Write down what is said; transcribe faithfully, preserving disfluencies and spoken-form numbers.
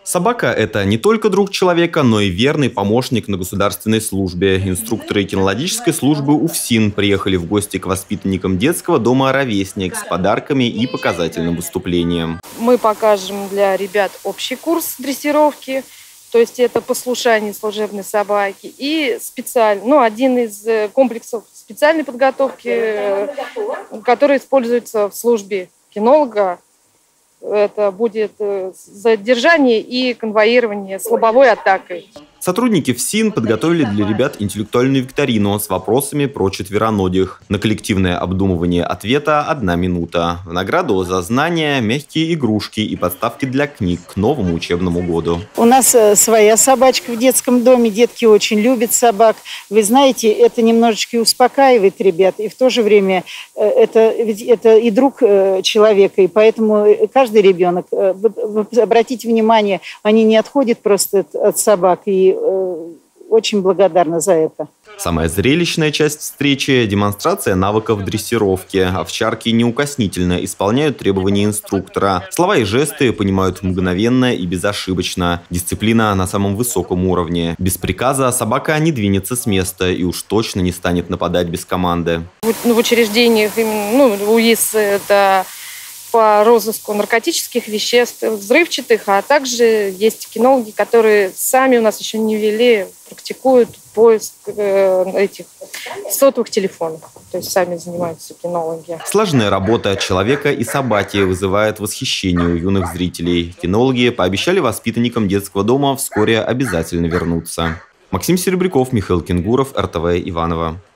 Собака – это не только друг человека, но и верный помощник на государственной службе. Инструкторы кинологической службы УФСИН приехали в гости к воспитанникам детского дома «Ровесник» с подарками и показательным выступлением. Мы покажем для ребят общий курс дрессировки, то есть это послушание служебной собаки, и специальный, ну, один из комплексов специальной подготовки, который используется в службе кинолога. Это будет задержание и конвоирование с лобовой атакой. Сотрудники ФСИН подготовили для ребят интеллектуальную викторину с вопросами про четвероногих. На коллективное обдумывание ответа одна минута. В награду за знания мягкие игрушки и подставки для книг к новому учебному году. У нас своя собачка в детском доме. Детки очень любят собак. Вы знаете, это немножечко успокаивает ребят. И в то же время это, ведь это и друг человека. И поэтому каждый ребенок, обратите внимание, они не отходят просто от собак. И очень благодарна за это. Самая зрелищная часть встречи – демонстрация навыков дрессировки. Овчарки неукоснительно исполняют требования инструктора. Слова и жесты понимают мгновенно и безошибочно. Дисциплина на самом высоком уровне. Без приказа собака не двинется с места и уж точно не станет нападать без команды. В учреждениях, ну, УИС – это по розыску наркотических веществ, взрывчатых, а также есть кинологи, которые сами у нас еще не ввели, практикуют поиск э, этих сотовых телефонов. То есть сами занимаются кинологи. Сложная работа человека и собаки вызывает восхищение у юных зрителей. Кинологи пообещали воспитанникам детского дома вскоре обязательно вернуться. Максим Серебряков, Михаил Кенгуров, эр тэ вэ Иваново.